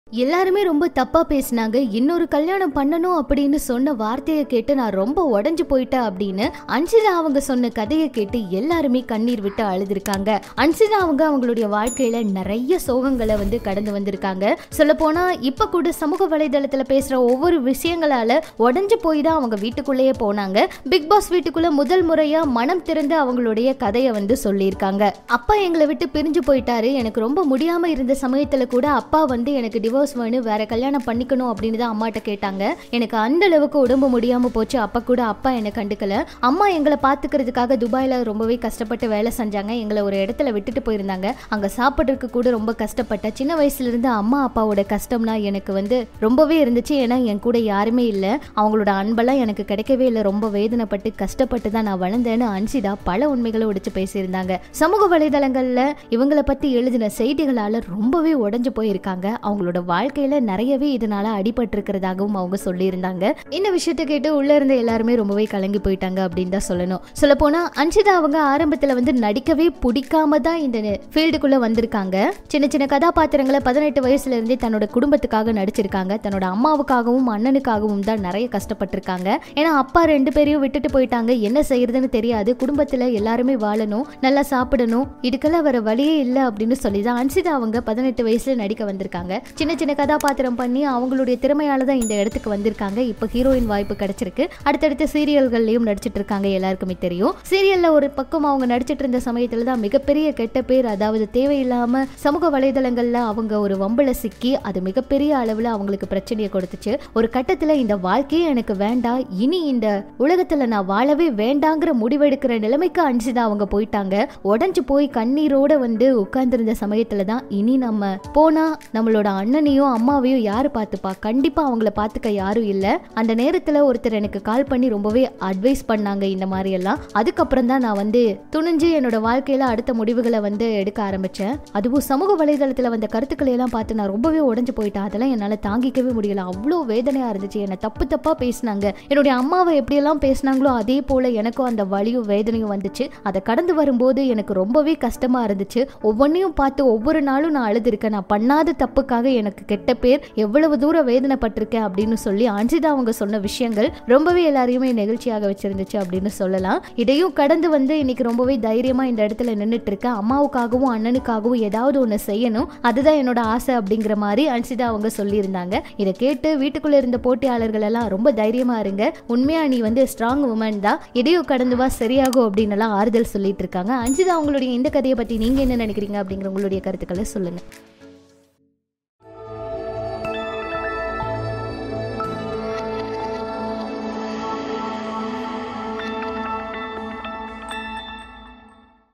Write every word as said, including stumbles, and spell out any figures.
எல்லாருமே ரொம்ப தப்பா பேசினாங்க. இன்னொரு கல்யாணம் பண்ணணும் அப்படின்னு சொன்ன வார்த்தையை கேட்டு நான் ரொம்ப உடஞ்சு போயிட்டேன் அப்படின்னு அன்ஷிதா அவங்க சொன்ன கதையை கேட்டு எல்லாருமே கண்ணீர் விட்டு அழுதுருக்காங்க. அன்ஷிதா அவங்க அவங்களுடைய வாழ்க்கையில நிறைய சோகங்களை வந்து கடந்து வந்திருக்காங்க. சொல்ல போனா இப்ப கூட சமூக வலைதளத்துல பேசுற ஒவ்வொரு விஷயங்களால உடஞ்சு போய் தான் அவங்க வீட்டுக்குள்ளேயே போனாங்க. பிக் பாஸ் வீட்டுக்குள்ள முதல் முறையா மனம் திறந்து அவங்களுடைய கதையை வந்து சொல்லியிருக்காங்க. அப்பா எங்களை விட்டு பிரிஞ்சு போயிட்டாரு, எனக்கு ரொம்ப முடியாம இருந்த சமயத்துல கூட அப்பா வந்து எனக்கு டிவோர்ஸ் வேணும், வேற கல்யாணம் பண்ணிக்கணும் அப்படின்னு தான் அம்மாட்ட கேட்டாங்க. எனக்கு அந்த அளவுக்கு உடம்பு முடியாம போச்சு. அப்ப கூட அப்பா என்னை கண்டுக்கல. அம்மா எங்களை பாத்துக்கிறதுக்காக துபாயில ரொம்பவே கஷ்டப்பட்டு வேலை செஞ்சாங்க. எங்களை ஒரு இடத்துல விட்டுட்டு போயிருந்தாங்க. அங்க சாப்பிட்றதுக்கு கூட ரொம்ப கஷ்டப்பட்டேன். சின்ன வயசுல இருந்து அம்மா அப்பாவோட கஷ்டம்னா எனக்கு வந்து ரொம்பவே இருந்துச்சு. ஏன்னா என் கூட யாருமே இல்ல, அவங்களோட அன்பெல்லாம் எனக்கு கிடைக்கவே இல்லை. ரொம்ப வேதனைப்பட்டு கஷ்டப்பட்டு தான் நான் வளர்ந்தேன்னு அன்ஷிதா பல உண்மைகளை உடைச்சு பேசியிருந்தாங்க. சமூக வலைதளங்கள்ல இவங்களை பத்தி எழுதின செய்திகளால ரொம்பவே உடஞ்சு போயிருக்காங்க. அவங்களோட வாழ்க்கையில நிறையவே இதனால அடிபட்டு இருக்கிறதாகவும் அவங்க சொல்லியிருந்தாங்க. இந்த விஷயத்தை கேட்டு உள்ள இருந்த எல்லாருமே ரொம்பவே கலங்கி போயிட்டாங்க அப்படின்னு தான் சொல்லணும். சொல்ல போனா அன்ஷிதா அவங்க ஆரம்பத்துல வந்து நடிக்கவே பிடிக்காம தான் இந்த ஃபீல்டுக்குள்ள வந்திருக்காங்க. சின்ன சின்ன கதாபாத்திரங்களை பதினெட்டு வயசுல இருந்தே தன்னோட குடும்பத்துக்காக நடிச்சிருக்காங்க. தன்னோட அம்மாவுக்காகவும் அண்ணனுக்காகவும் தான் நிறைய கஷ்டப்பட்டிருக்காங்க. ஏன்னா அப்பா ரெண்டு பேரையும் விட்டுட்டு போயிட்டாங்க. என்ன செய்யறதுன்னு தெரியாது. குடும்பத்துல எல்லாருமே வாழணும், நல்லா சாப்பிடணும், இதுக்கெல்லாம் வர வழியே இல்லை அப்படின்னு சொல்லிதான் அன்ஷிதா அவங்க பதினெட்டு வயசுல நடிக்க வந்திருக்காங்க. சின்ன சின்ன கதாபாத்திரம் பண்ணி அவங்களுடைய திறமையால தான் இந்த இடத்துக்கு வந்திருக்காங்க. இப்ப ஹீரோயின் வாய்ப்பு கிடைச்சிருக்கு. அடுத்தடுத்த சீரியல்கள்லயும் நடிச்சிட்டு இருக்காங்க. எல்லாருக்குமே தெரியும். சீரியல்ல ஒரு பக்கம் அவங்க நடிச்சிட்டு இருந்த சமயத்துல தான் மிகப்பெரிய கெட்ட பேர், அதாவது தேவையில்லாம சமூக வலைதளங்கள்ல அவங்க ஒரு வம்புல சிக்கி அது மிகப்பெரிய அளவுல அவங்களுக்கு பிரச்சனையை கொடுத்துச்சு. ஒரு கட்டத்துல இந்த வாழ்க்கையே எனக்கு வேண்டாம், இனி இந்த உலகத்துல நான் வாழவே வேண்டாங்கிற முடிவெடுக்கிற நிலைமைக்கு அன்ஷிதா அவங்க போயிட்டாங்க. உடஞ்சு போய் கண்ணீரோட வந்து உட்கார்ந்திருந்த சமயத்துல தான் இனி நம்ம போனா நம்மளோட அண்ணனையும் அம்மாவையும் யாரு பார்த்துப்பா, கண்டிப்பா அவங்கள பார்த்துக்க யாரும் இல்ல. அந்த நேரத்துல ஒருத்தர் எனக்கு கால் பண்ணி ரொம்பவே அட்வைஸ் பண்ணாங்க இந்த மாதிரி எல்லாம். அதுக்கப்புறம் தான் நான் வந்து துணிஞ்சு என்னோட வாழ்க்கையில அடுத்த முடிவுகளை வந்து எடுக்க ஆரம்பிச்சேன். அதுவும் சமூக வலைதளத்துல வந்த கருத்துக்களை எல்லாம் பார்த்து நான் ரொம்பவே உடஞ்சு போயிட்டேன். அதெல்லாம் என்னால தாங்கிக்கவே முடியல. அவ்வளோ வேதனையா இருந்துச்சு. என்ன தப்பு தப்பா பேசினாங்க. என்னுடைய அம்மாவை எப்படியெல்லாம் பேசினாங்களோ அதே போல எனக்கும் அந்த வலியும் வேதனையும் வந்துச்சு. அதை கடந்து வரும்போது எனக்கு ரொம்பவே கஷ்டமா இருந்துச்சு. ஒவ்வொன்னையும் பார்த்து ஒவ்வொரு நாளும் நான் அழுதுருக்கேன். நான் பண்ணாத தப்புக்காக எனக்கு கெட்ட பேர், எவ்வளவு தூரம் வேதனைப்பட்டிருக்கேன் அப்படின்னு சொல்லி அன்ஷிதா அவங்க சொன்ன விஷயங்கள் ரொம்பவே எல்லாரையுமே நெகிழ்ச்சியாக வச்சிருந்துச்சு அப்படின்னு சொல்லலாம். இதையும் கடந்து வந்து இன்னைக்கு ரொம்பவே தைரியமா இந்த இடத்துல நின்றுட்டு இருக்கேன். அம்மாவுக்காகவும் அண்ணனுக்காகவும் ஏதாவது ஒன்று செய்யணும், அதுதான் என்னோட ஆசை அப்படிங்கிற மாதிரி அன்ஷிதா அவங்க சொல்லியிருந்தாங்க. இதை கேட்டு வீட்டுக்குள்ள இருந்த போட்டியாளர்கள் எல்லாம் ரொம்ப தைரியமா இருங்க, உண்மையா நீ வந்து ஸ்ட்ராங் உமன் தான், இதையும் கடந்து வா, சரியாகும் அப்படின்னு எல்லாம் ஆறுதல் சொல்லிட்டு இருக்காங்க. அன்ஷிதா அவங்களுடைய இந்த கதையை பத்தி நீங்க என்ன நினைக்கிறீங்க அப்படிங்கிற உங்களுடைய கருத்துக்களை சொல்லுங்க.